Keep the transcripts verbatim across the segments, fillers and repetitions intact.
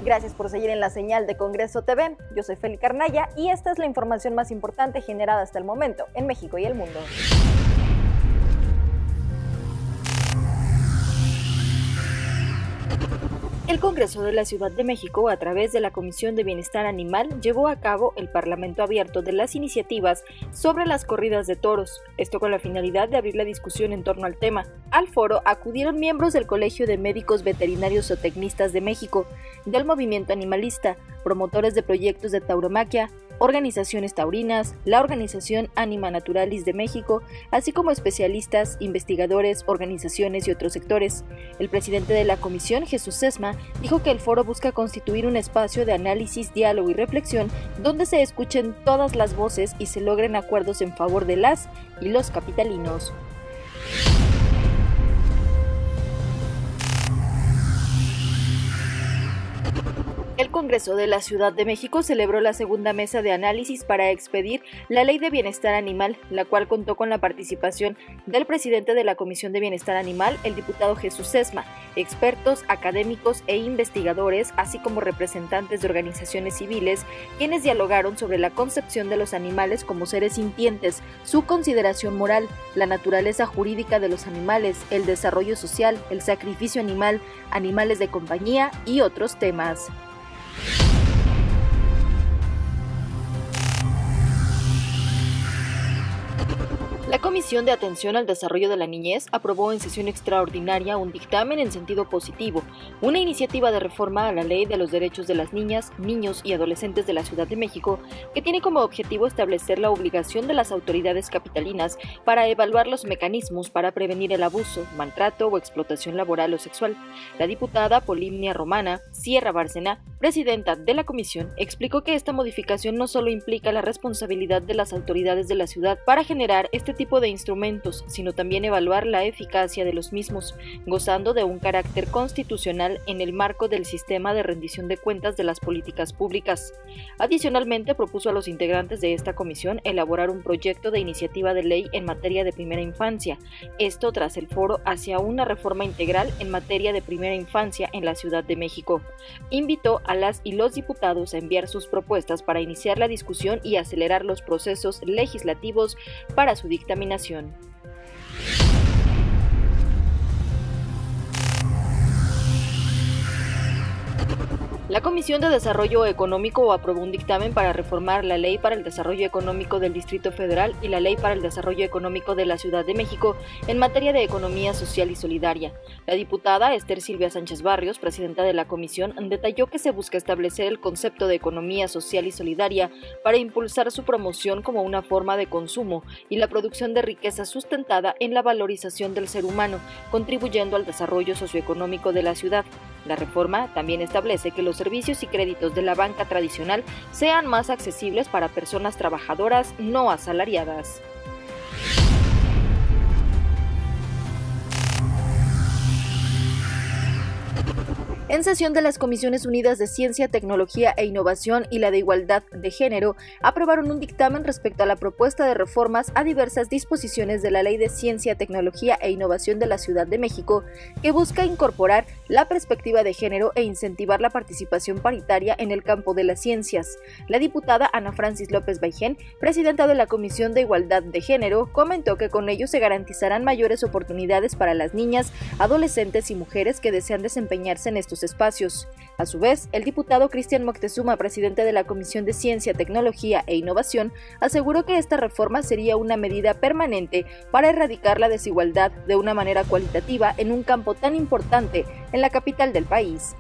Gracias por seguir en la señal de Congreso T V. Yo soy Feli Carnaya y esta es la información más importante generada hasta el momento en México y el mundo. El Congreso de la Ciudad de México, a través de la Comisión de Bienestar Animal, llevó a cabo el Parlamento Abierto de las iniciativas sobre las corridas de toros, esto con la finalidad de abrir la discusión en torno al tema. Al foro acudieron miembros del Colegio de Médicos Veterinarios Zootecnistas de México, del Movimiento Animalista, promotores de proyectos de tauromaquia, organizaciones taurinas, la Organización Anima Naturalis de México, así como especialistas, investigadores, organizaciones y otros sectores. El presidente de la comisión, Jesús Sesma, dijo que el foro busca constituir un espacio de análisis, diálogo y reflexión donde se escuchen todas las voces y se logren acuerdos en favor de las y los capitalinos. El Congreso de la Ciudad de México celebró la segunda mesa de análisis para expedir la Ley de Bienestar Animal, la cual contó con la participación del presidente de la Comisión de Bienestar Animal, el diputado Jesús Sesma, expertos, académicos e investigadores, así como representantes de organizaciones civiles, quienes dialogaron sobre la concepción de los animales como seres sintientes, su consideración moral, la naturaleza jurídica de los animales, el desarrollo social, el sacrificio animal, animales de compañía y otros temas. La Comisión de Atención al Desarrollo de la Niñez aprobó en sesión extraordinaria un dictamen en sentido positivo, una iniciativa de reforma a la Ley de los Derechos de las Niñas, Niños y Adolescentes de la Ciudad de México, que tiene como objetivo establecer la obligación de las autoridades capitalinas para evaluar los mecanismos para prevenir el abuso, maltrato o explotación laboral o sexual. La diputada Polimnia Romana Sierra Bárcena, presidenta de la comisión, explicó que esta modificación no solo implica la responsabilidad de las autoridades de la ciudad para generar este tipo de instrumentos, sino también evaluar la eficacia de los mismos, gozando de un carácter constitucional en el marco del sistema de rendición de cuentas de las políticas públicas. Adicionalmente, propuso a los integrantes de esta comisión elaborar un proyecto de iniciativa de ley en materia de primera infancia, esto tras el foro hacia una reforma integral en materia de primera infancia en la Ciudad de México. Invitó a las y los diputados a enviar sus propuestas para iniciar la discusión y acelerar los procesos legislativos para su dictaminación. La Comisión de Desarrollo Económico aprobó un dictamen para reformar la Ley para el Desarrollo Económico del Distrito Federal y la Ley para el Desarrollo Económico de la Ciudad de México en materia de economía social y solidaria. La diputada Esther Silvia Sánchez Barrios, presidenta de la comisión, detalló que se busca establecer el concepto de economía social y solidaria para impulsar su promoción como una forma de consumo y la producción de riqueza sustentada en la valorización del ser humano, contribuyendo al desarrollo socioeconómico de la ciudad. La reforma también establece que los servicios y créditos de la banca tradicional sean más accesibles para personas trabajadoras no asalariadas. En sesión de las Comisiones Unidas de Ciencia, Tecnología e Innovación y la de Igualdad de Género, aprobaron un dictamen respecto a la propuesta de reformas a diversas disposiciones de la Ley de Ciencia, Tecnología e Innovación de la Ciudad de México, que busca incorporar la perspectiva de género e incentivar la participación paritaria en el campo de las ciencias. La diputada Ana Francis López Baijén, presidenta de la Comisión de Igualdad de Género, comentó que con ello se garantizarán mayores oportunidades para las niñas, adolescentes y mujeres que desean desempeñarse en estos espacios. A su vez, el diputado Cristian Moctezuma, presidente de la Comisión de Ciencia, Tecnología e Innovación, aseguró que esta reforma sería una medida permanente para erradicar la desigualdad de una manera cualitativa en un campo tan importante en la capital del país.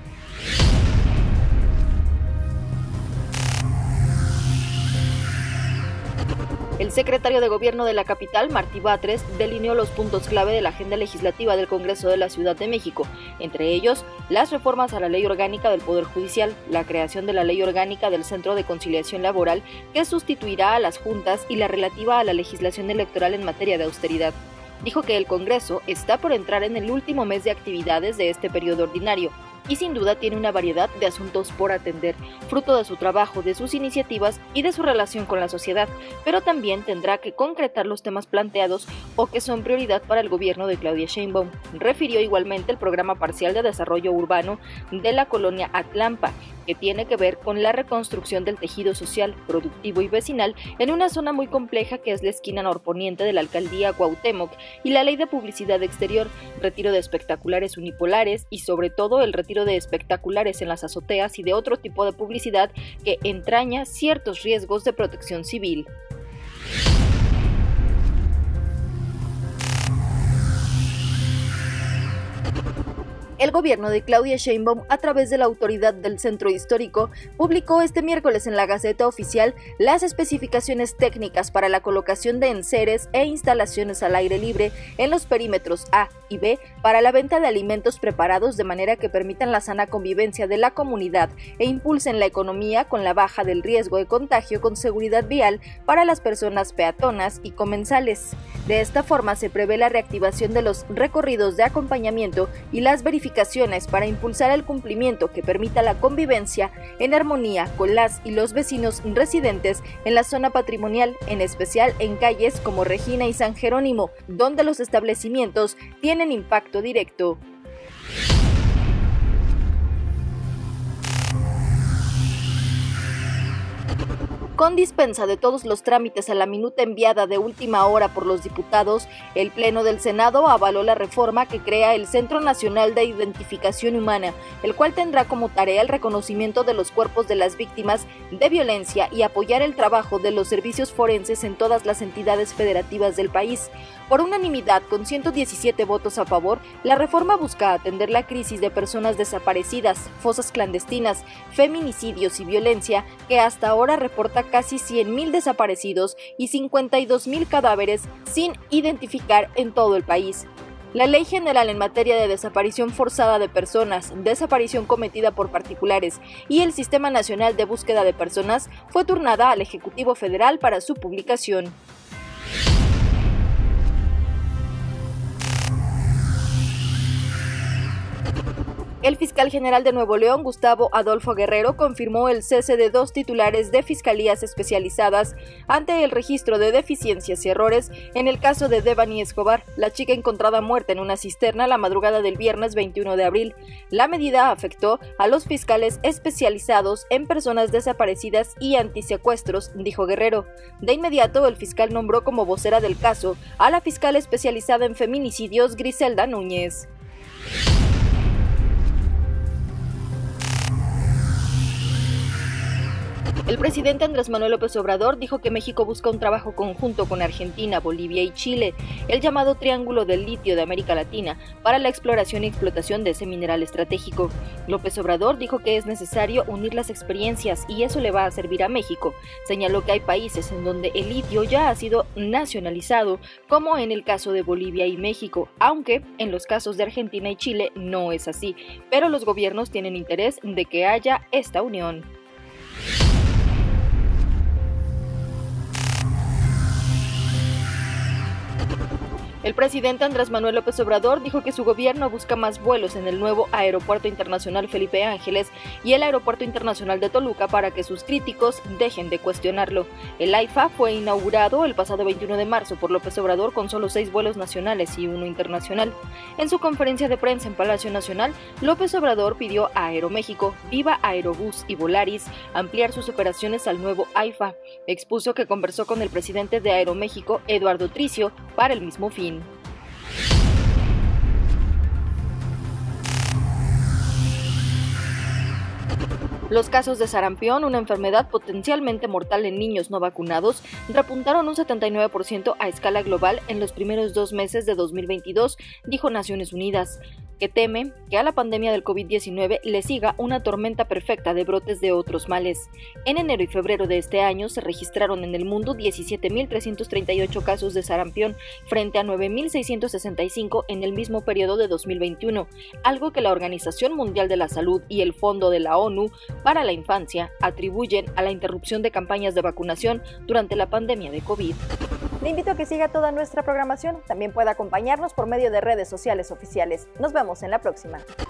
El secretario de Gobierno de la capital, Martí Batres, delineó los puntos clave de la agenda legislativa del Congreso de la Ciudad de México, entre ellos las reformas a la Ley Orgánica del Poder Judicial, la creación de la Ley Orgánica del Centro de Conciliación Laboral, que sustituirá a las juntas, y la relativa a la legislación electoral en materia de austeridad. Dijo que el Congreso está por entrar en el último mes de actividades de este periodo ordinario y sin duda tiene una variedad de asuntos por atender, fruto de su trabajo, de sus iniciativas y de su relación con la sociedad, pero también tendrá que concretar los temas planteados o que son prioridad para el gobierno de Claudia Sheinbaum. Refirió igualmente el programa parcial de desarrollo urbano de la colonia Atlampa, que tiene que ver con la reconstrucción del tejido social, productivo y vecinal en una zona muy compleja que es la esquina norponiente de la alcaldía Cuauhtémoc, y la ley de publicidad exterior, retiro de espectaculares unipolares y sobre todo el retiro de espectaculares en las azoteas y de otro tipo de publicidad que entraña ciertos riesgos de protección civil. El gobierno de Claudia Sheinbaum, a través de la autoridad del Centro Histórico, publicó este miércoles en la Gaceta Oficial las especificaciones técnicas para la colocación de enseres e instalaciones al aire libre en los perímetros A y B para la venta de alimentos preparados de manera que permitan la sana convivencia de la comunidad e impulsen la economía con la baja del riesgo de contagio con seguridad vial para las personas peatonas y comensales. De esta forma se prevé la reactivación de los recorridos de acompañamiento y las verificaciones para impulsar el cumplimiento que permita la convivencia en armonía con las y los vecinos residentes en la zona patrimonial, en especial en calles como Regina y San Jerónimo, donde los establecimientos tienen impacto directo. Con dispensa de todos los trámites a la minuta enviada de última hora por los diputados, el Pleno del Senado avaló la reforma que crea el Centro Nacional de Identificación Humana, el cual tendrá como tarea el reconocimiento de los cuerpos de las víctimas de violencia y apoyar el trabajo de los servicios forenses en todas las entidades federativas del país. Por unanimidad, con ciento diecisiete votos a favor, la reforma busca atender la crisis de personas desaparecidas, fosas clandestinas, feminicidios y violencia, que hasta ahora reporta casi cien mil desaparecidos y cincuenta y dos mil cadáveres sin identificar en todo el país. La Ley General en materia de desaparición forzada de personas, desaparición cometida por particulares y el Sistema Nacional de Búsqueda de Personas fue turnada al Ejecutivo Federal para su publicación. El fiscal general de Nuevo León, Gustavo Adolfo Guerrero, confirmó el cese de dos titulares de fiscalías especializadas ante el registro de deficiencias y errores en el caso de Devani Escobar, la chica encontrada muerta en una cisterna la madrugada del viernes veintiuno de abril. La medida afectó a los fiscales especializados en personas desaparecidas y antisecuestros, dijo Guerrero. De inmediato, el fiscal nombró como vocera del caso a la fiscal especializada en feminicidios, Griselda Núñez. El presidente Andrés Manuel López Obrador dijo que México busca un trabajo conjunto con Argentina, Bolivia y Chile, el llamado Triángulo del Litio de América Latina, para la exploración y explotación de ese mineral estratégico. López Obrador dijo que es necesario unir las experiencias y eso le va a servir a México. Señaló que hay países en donde el litio ya ha sido nacionalizado, como en el caso de Bolivia y México, aunque en los casos de Argentina y Chile no es así, pero los gobiernos tienen interés de que haya esta unión. El presidente Andrés Manuel López Obrador dijo que su gobierno busca más vuelos en el nuevo Aeropuerto Internacional Felipe Ángeles y el Aeropuerto Internacional de Toluca para que sus críticos dejen de cuestionarlo. El AIFA fue inaugurado el pasado veintiuno de marzo por López Obrador con solo seis vuelos nacionales y uno internacional. En su conferencia de prensa en Palacio Nacional, López Obrador pidió a Aeroméxico, Viva Aerobús y Volaris ampliar sus operaciones al nuevo AIFA. Expuso que conversó con el presidente de Aeroméxico, Eduardo Tricio, para el mismo fin. Los casos de sarampión, una enfermedad potencialmente mortal en niños no vacunados, repuntaron un setenta y nueve por ciento a escala global en los primeros dos meses de dos mil veintidós, dijo Naciones Unidas, que teme que a la pandemia del COVID diecinueve le siga una tormenta perfecta de brotes de otros males. En enero y febrero de este año se registraron en el mundo diecisiete mil trescientos treinta y ocho casos de sarampión frente a nueve mil seiscientos sesenta y cinco en el mismo periodo de dos mil veintiuno, algo que la Organización Mundial de la Salud y el Fondo de la ONU para la Infancia atribuyen a la interrupción de campañas de vacunación durante la pandemia de COVID. Le invito a que siga toda nuestra programación. También puede acompañarnos por medio de redes sociales oficiales. Nos vemos en la próxima.